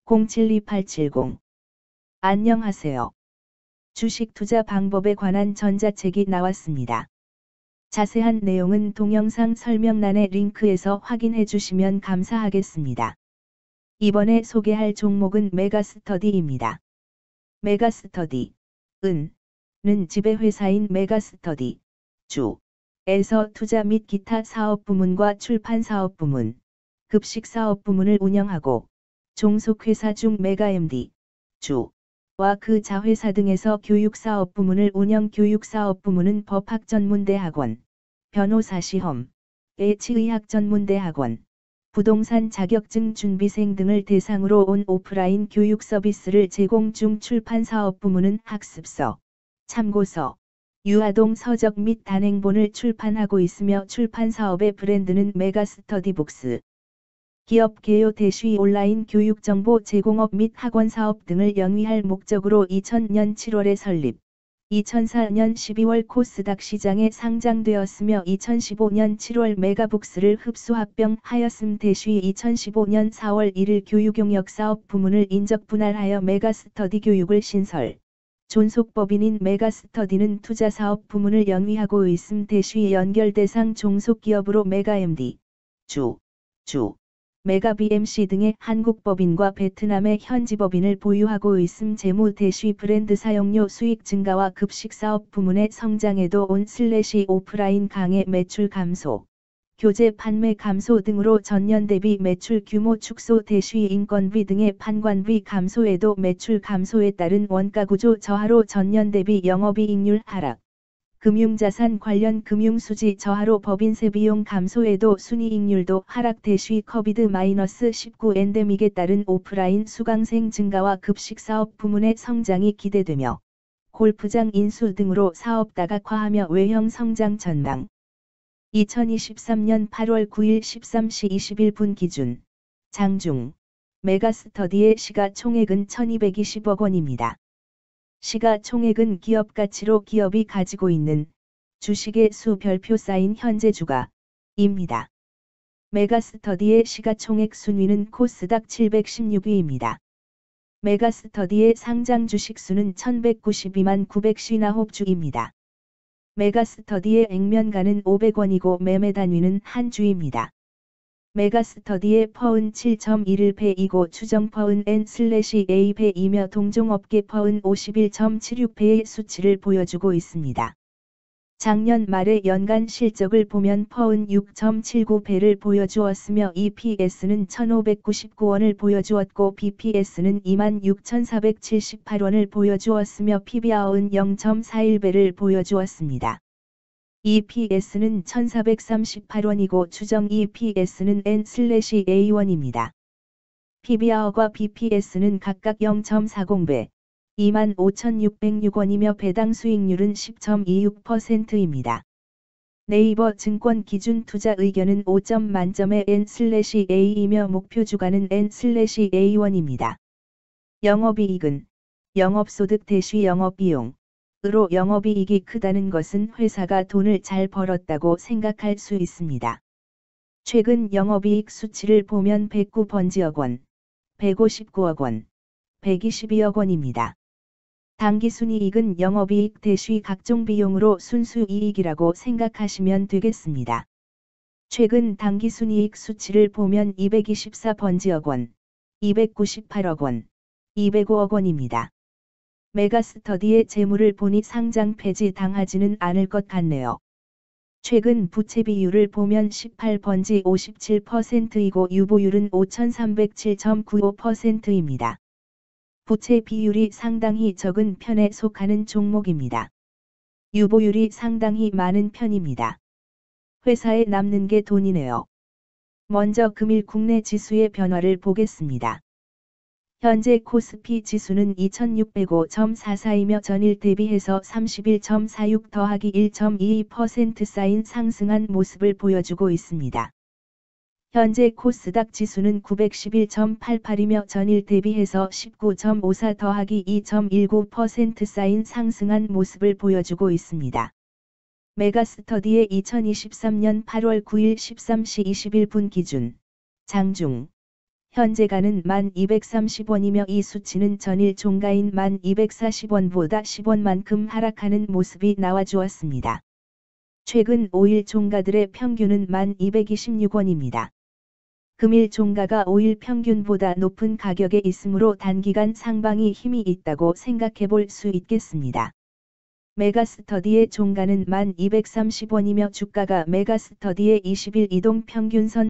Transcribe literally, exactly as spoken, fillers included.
공칠이팔칠공. 안녕하세요. 주식 투자 방법에 관한 전자책이 나왔습니다. 자세한 내용은 동영상 설명란의 링크에서 확인해 주시면 감사하겠습니다. 이번에 소개할 종목은 메가스터디입니다. 메가스터디, 은, 는 지배회사인 메가스터디, 주, 에서 투자 및 기타 사업 부문과 출판 사업 부문, 급식 사업 부문을 운영하고, 종속회사 중 메가엠디, 주, 와 그 자회사 등에서 교육사업 부문을 운영. 교육사업 부문은 법학전문대학원, 변호사시험, 예치의학전문대학원, 부동산 자격증 준비생 등을 대상으로 온 오프라인 교육 서비스를 제공 중. 출판사업 부문은 학습서, 참고서, 유아동 서적 및 단행본을 출판하고 있으며 출판사업의 브랜드는 메가스터디북스. 기업 개요 대시 온라인 교육 정보 제공업 및 학원 사업 등을 영위할 목적으로 이천년 칠월에 설립, 이천사년 십이월 코스닥 시장에 상장되었으며 이천십오년 칠월 메가북스를 흡수 합병하였음. 대시 이천십오년 사월 일일 교육용역 사업 부문을 인적 분할하여 메가스터디 교육을 신설. 존속법인인 메가스터디는 투자사업 부문을 영위하고 있음. 대시 연결 대상 종속기업으로 메가엠디, 주, 주, 메가비엠씨 등의 한국법인과 베트남의 현지법인을 보유하고 있음. 재무 대시 브랜드 사용료 수익 증가와 급식사업 부문의 성장에도 온 슬래시 오프라인 강의 매출 감소, 교재 판매 감소 등으로 전년 대비 매출 규모 축소. 대시 인건비 등의 판관비 감소에도 매출 감소에 따른 원가구조 저하로 전년 대비 영업이익률 하락, 금융자산 관련 금융수지 저하로 법인세 비용 감소에도 순이익률도 하락. 대시 코비드 십구 엔데믹에 따른 오프라인 수강생 증가와 급식사업 부문의 성장이 기대되며 골프장 인수 등으로 사업 다각화하며 외형 성장 전망. 이천이십삼년 팔월 구일 십삼시 이십일분 기준 장중 메가스터디의 시가총액은 천이백이십억 원입니다. 시가총액은 기업가치로 기업이 가지고 있는 주식의 수 별표 쌓인 현재 주가입니다. 메가스터디의 시가총액 순위는 코스닥 칠백십육위입니다. 메가스터디의 상장 주식수는 천백구십이만 구백오십구 주입니다. 메가스터디의 액면가는 오백 원이고 매매 단위는 한 주입니다. 메가스터디의 퍼은 칠 점 일일배이고 추정 퍼은 엔/에이배이며 동종업계 퍼은 오십일 점 칠육배의 수치를 보여주고 있습니다. 작년 말의 연간 실적을 보면 퍼은 육 점 칠구배를 보여주었으며 이피에스는 천오백구십구 원을 보여주었고 비피에스는 이만 육천사백칠십팔 원을 보여주었으며 피비알은 영 점 사일배를 보여주었습니다. 이피에스는 천사백삼십팔 원이고 추정 이피에스는 엔/에이 원입니다. 피비알과 비피에스는 각각 영 점 사공배, 이만 오천육백육 원이며 배당 수익률은 십 점 이육 퍼센트입니다. 네이버 증권 기준 투자 의견은 오 점 만점의 엔/에이이며 목표 주가는 엔/에이 원입니다. 영업이익은 영업소득 대시 영업비용 으로 영업이익이 크다는 것은 회사가 돈을 잘 벌었다고 생각할 수 있습니다. 최근 영업이익 수치를 보면 백구 번지억 원, 백오십구억 원, 백이십이억 원입니다. 당기순이익은 영업이익 대시 각종 비용으로 순수이익이라고 생각하시면 되겠습니다. 최근 당기순이익 수치를 보면 이백이십사 번지억 원, 이백구십팔억 원, 이백오억 원입니다. 메가스터디의 재물을 보니 상장 폐지 당하지는 않을 것 같네요. 최근 부채 비율을 보면 십팔 번지 오십칠 퍼센트이고 유보율은 오천삼백칠 점 구오 퍼센트입니다. 부채 비율이 상당히 적은 편에 속하는 종목입니다. 유보율이 상당히 많은 편입니다. 회사에 남는 게 돈이네요. 먼저 금일 국내 지수의 변화를 보겠습니다. 현재 코스피 지수는 이천육백오 점 사사이며 전일 대비해서 삼십일 점 사육 더하기 일 점 이이 퍼센트 쌓인 상승한 모습을 보여주고 있습니다. 현재 코스닥 지수는 구백십일 점 팔팔이며 전일 대비해서 십구 점 오사 더하기 이 점 일구 퍼센트 쌓인 상승한 모습을 보여주고 있습니다. 메가스터디의 이천이십삼년 팔월 구일 십삼시 이십일분 기준 장중 현재가는 만 이백삼십 원이며 이 수치는 전일 종가인 만 이백사십 원보다 십 원만큼 하락하는 모습이 나와주었습니다. 최근 오 일 종가들의 평균은 만 이백이십육 원입니다. 금일 종가가 오 일 평균보다 높은 가격에 있으므로 단기간 상방이 힘이 있다고 생각해 볼 수 있겠습니다. 메가스터디의 종가는 만 이백삼십 원이며 주가가 메가스터디의 이십 일 이동 평균선